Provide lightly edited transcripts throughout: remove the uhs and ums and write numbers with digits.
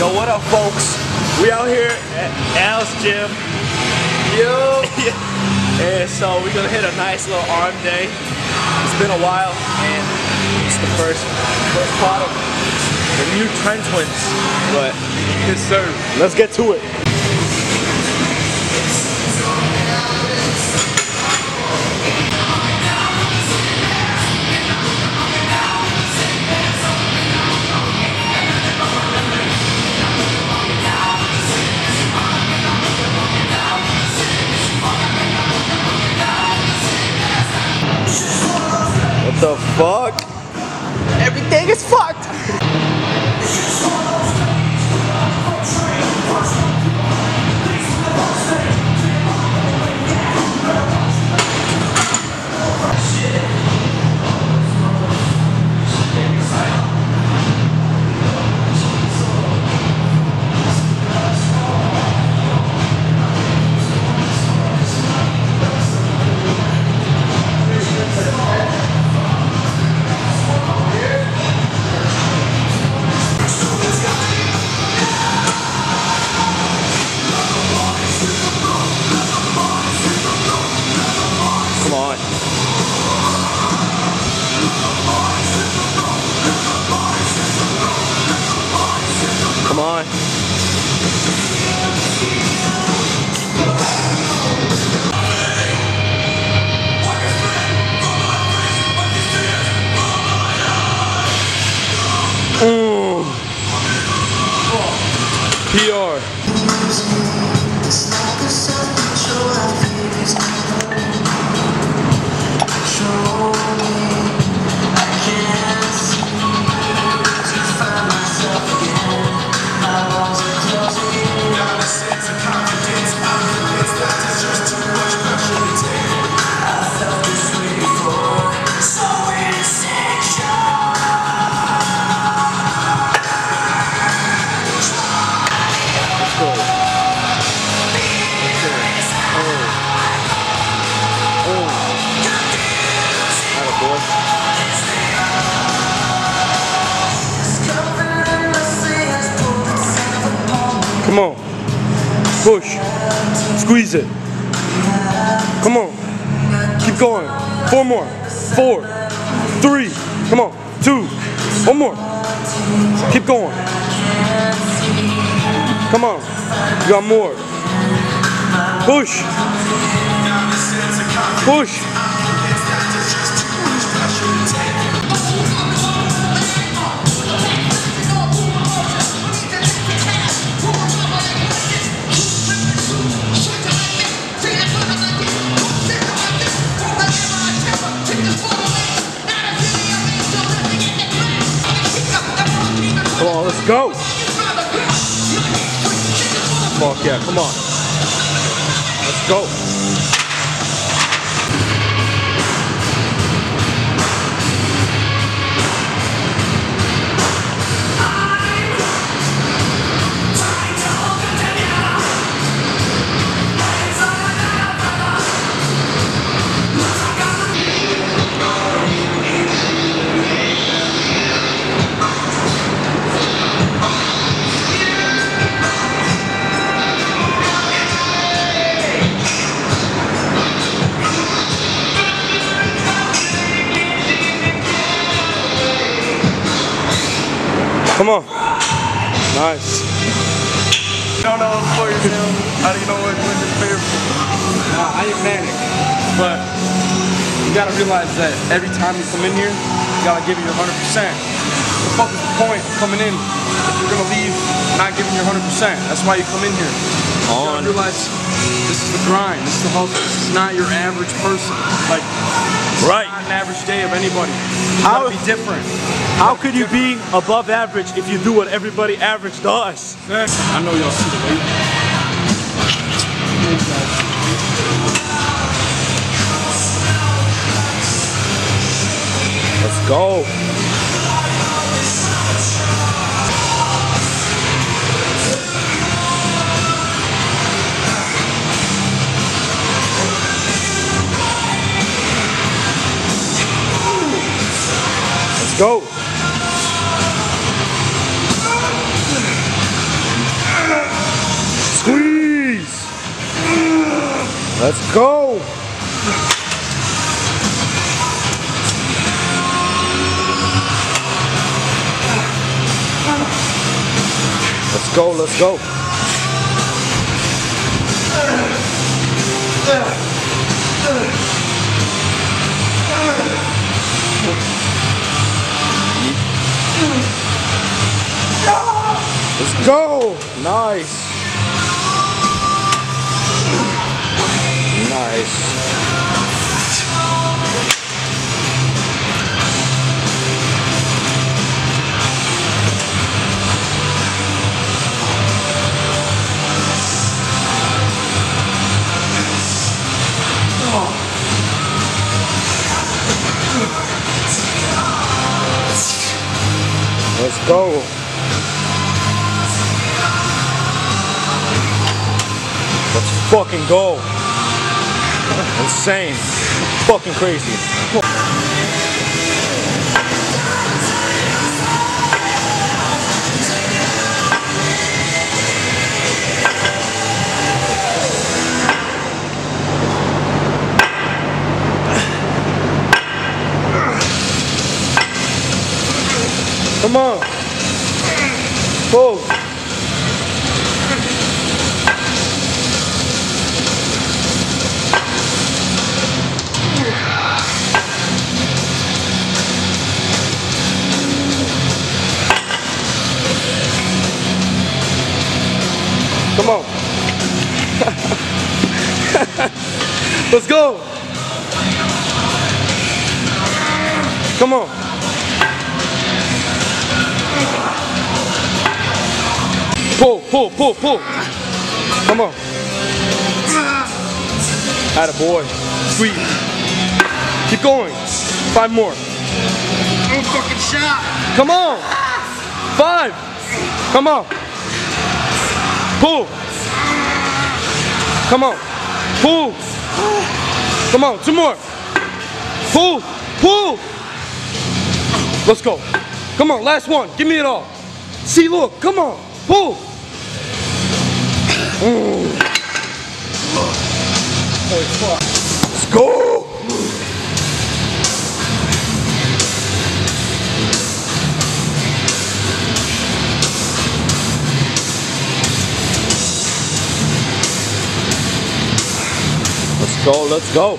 Yo, what up, folks? We out here at Al's gym. Yo! And so we're gonna hit a nice little arm day. It's been a while, and it's the first part of the new Trend Twins. But yes, sir. Let's get to it. What the fuck? Everything is fucked! Come on. PR. Come on, push, squeeze it. Come on, keep going. 4 more, 4, 3, come on, 2, 1 more. Keep going. Come on, you got more. Push, push. Come on, let's go. Fuck yeah, come on. Let's go. Come on. Nice. You don't know for yourself. How do you know which is favorite? I ain't manic, but you gotta realize that every time you come in here, you gotta give it your 100%. The fuck is the point of coming in if you're gonna leave not giving your 100%? That's why you come in here. You gotta realize this is the grind, this is the hustle. This is not your average person. Like, Right. Not an average day of anybody. You gotta be different. How could you be above average if you do what everybody average does? I know y'all see the weight. Let's go. Let's go. Let's go. Let's go, let's go. Let's go. Nice. Nice. Let's go. Let's fucking go. Insane. Fucking crazy. Come on. Pull. Come on. Let's go. Come on. Pull, pull, pull, pull. Come on. Attaboy. Sweet. Keep going. 5 more. No fucking shot. Come on. 5. Come on. Pull. Come on. Pull. Come on. 2 more. Pull. Pull. Let's go. Come on. Last one. Give me it all. See, look. Come on. Pull. Holy fuck. Let's go. Let's go, let's go.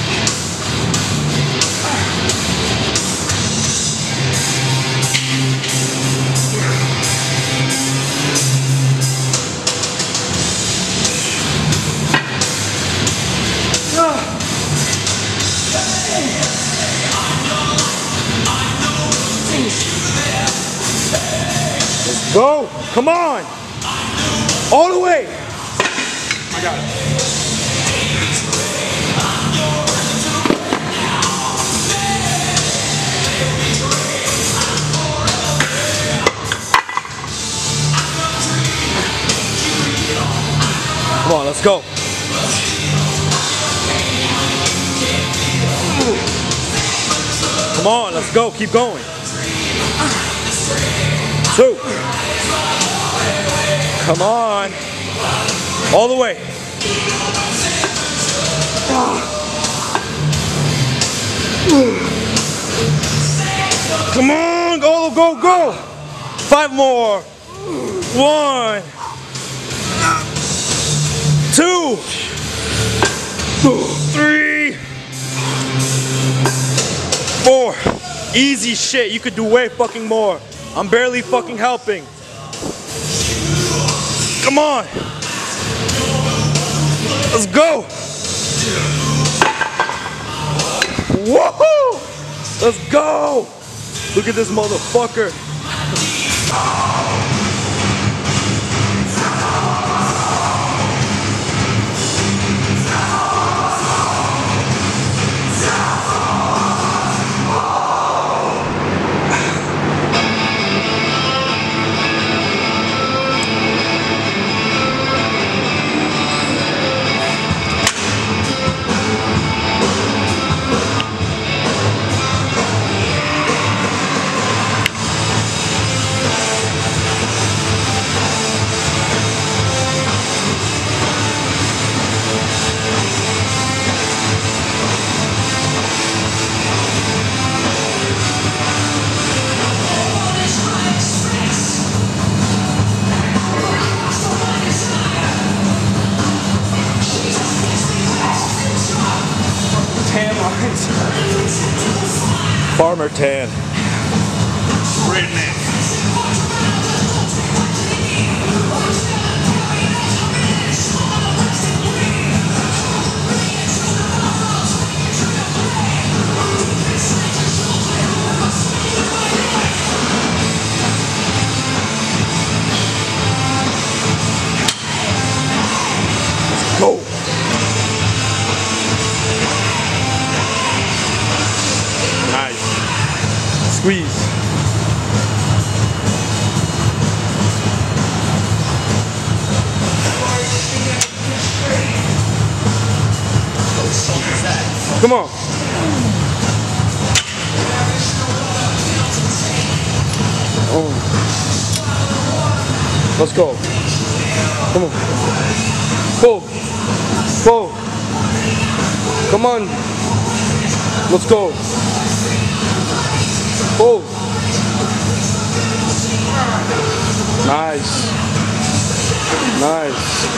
Let's go. Come on. All the way. I got it. Come on, let's go. Come on, let's go. Keep going. 2. Come on. All the way. Come on. Go, go, go. 5 more. 1. 2. 3. 4. Easy shit. You could do way fucking more. I'm barely fucking helping. Come on. Let's go. Woohoo! Let's go. Look at this motherfucker. Farmer tan. Redneck. Go. Nice. Squeeze. Come on. Oh. Let's go. Come on. Pull. Pull. Come on. Let's go. Pull. Nice. Nice.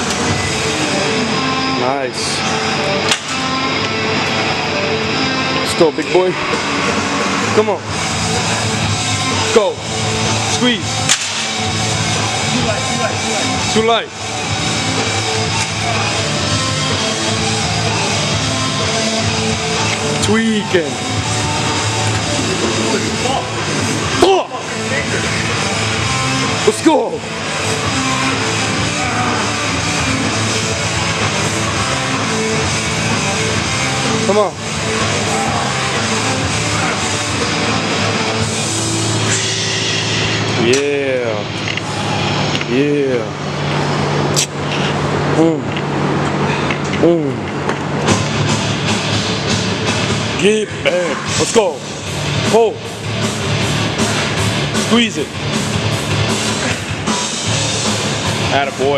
Nice. Let's go, big boy. Come on. Go. Squeeze. Too light, too light, too light. Too light. Tweaking. Oh. Let's go. Come on. Yeah. Yeah. Get back. Let's go. Pull. Squeeze it. Attaboy.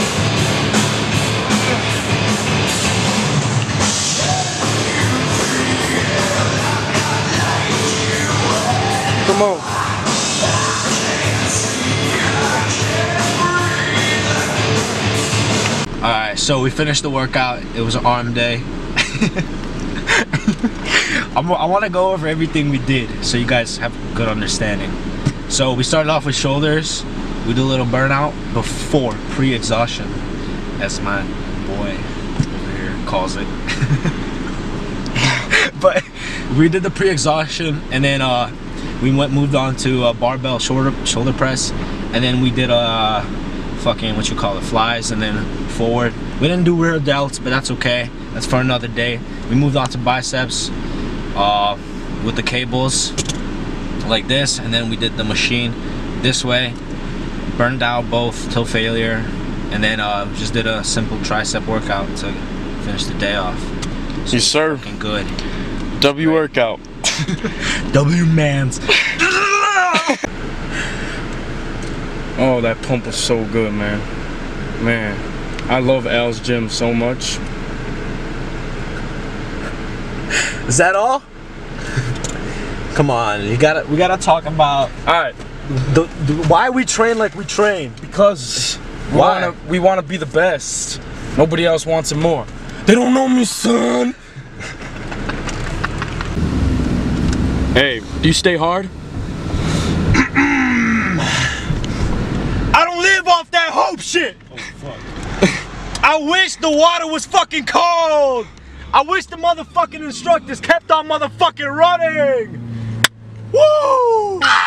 Come on. Alright, so we finished the workout. It was an arm day. I want to go over everything we did so you guys have a good understanding. So we started off with shoulders. We did a little burnout before pre-exhaustion, as my boy over here calls it. But we did the pre-exhaustion, and then we moved on to barbell shoulder press, and then we did fucking what you call it, flies, and then forward. We didn't do rear delts, but that's okay. That's for another day. We moved on to biceps with the cables like this, and then we did the machine this way. Burned out both till failure, and then just did a simple tricep workout to finish the day off. So Yes, sir. Looking good. W workout. W mans. Oh, that pump was so good, man. Man, I love Al's gym so much. Is that all? Come on, we gotta talk about Alright, why we train like we train. because Why? we wanna be the best. Nobody else wants it more. They don't know me, son. Hey, do you stay hard? I don't live off that hope shit. Oh, fuck. I wish the water was fucking cold. I wish the motherfucking instructors kept on motherfucking running. Woo!